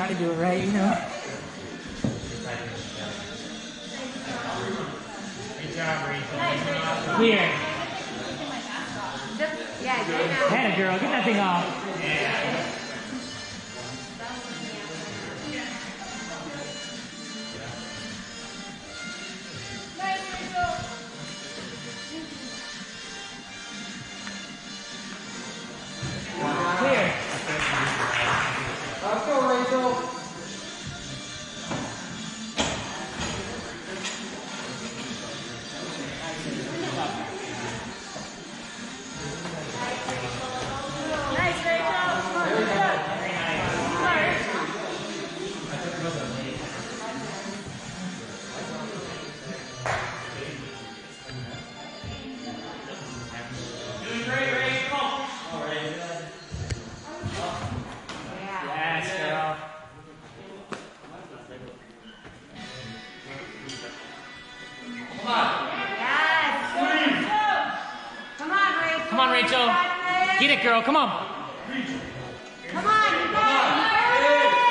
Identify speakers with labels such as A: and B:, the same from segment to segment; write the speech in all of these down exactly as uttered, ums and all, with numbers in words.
A: try to do it right, you know?
B: Good job, Rachael.
A: Clear.
C: Yeah, get it now.
A: Hannah, girl, get that thing off.
B: Yeah.
A: Clear.
D: Let's go, Rachael.
C: Nice, Rachael.
B: Very nice. Doing great, Rachael. All right.
A: Yes, girl.
B: Come on.
C: Yes. Come on, Rachel.
A: Come on, Rachael. Get it, girl. Come on.
C: Come on, you got it. You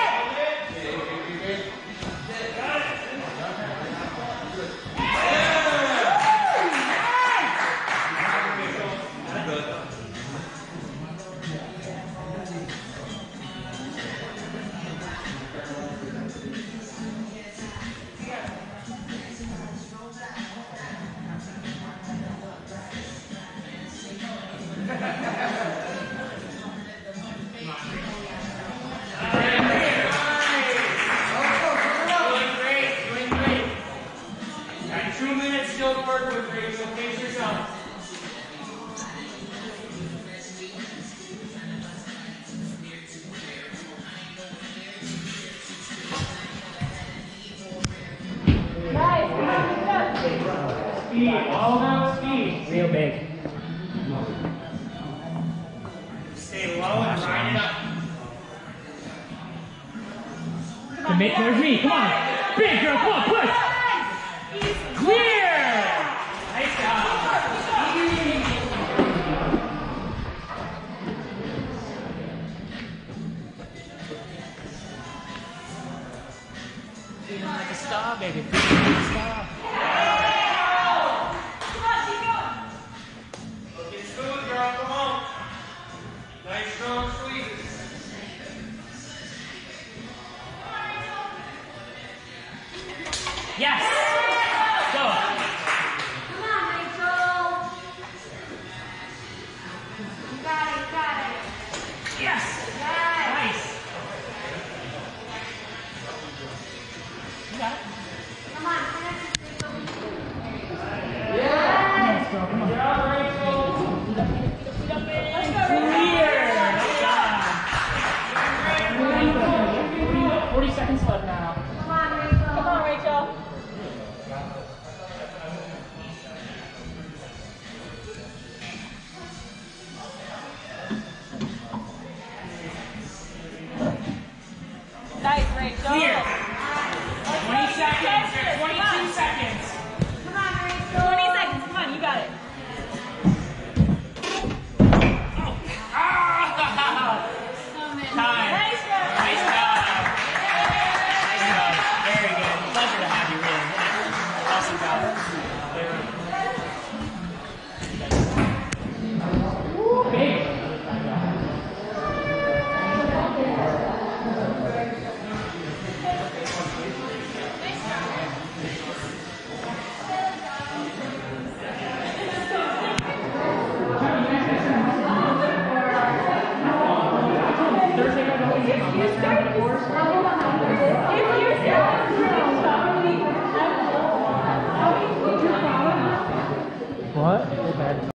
B: Two minutes still to work with, Rachael. Pace yourself. Speed, all about speed.
A: Real big.
B: Stay low and ride it up.
A: Commit towards me. Come on. Big girl. Come on. Push. Clear.
B: Nice job.
A: Feeling like a star, baby. Feeling like a star.
B: Looking smooth, girl. Come on. Nice strong squeezes.
A: Yes. Go.
C: Come on, Rachel. You got it, you got it.
A: Yes.
C: Yes.
A: Nice. You got it.
C: Come on, finish it, Rachel.
A: Yes, girl. Come on.
B: Good job, Rachael.
A: Clear. Nice job. forty seconds left now.
C: Come on, Rachel.
E: Come on, Rachel. Nice, Rachel.
A: Clear. twenty seconds. twenty-two seconds.
C: Come on, Rachel.
E: twenty seconds. Come on, you got it.
A: Time.
E: Nice job.
A: Nice job. Nice job. Very good. Pleasure to have you, really. Awesome job. Woo, big. Thursday, guys, always get my best friend of the course. What?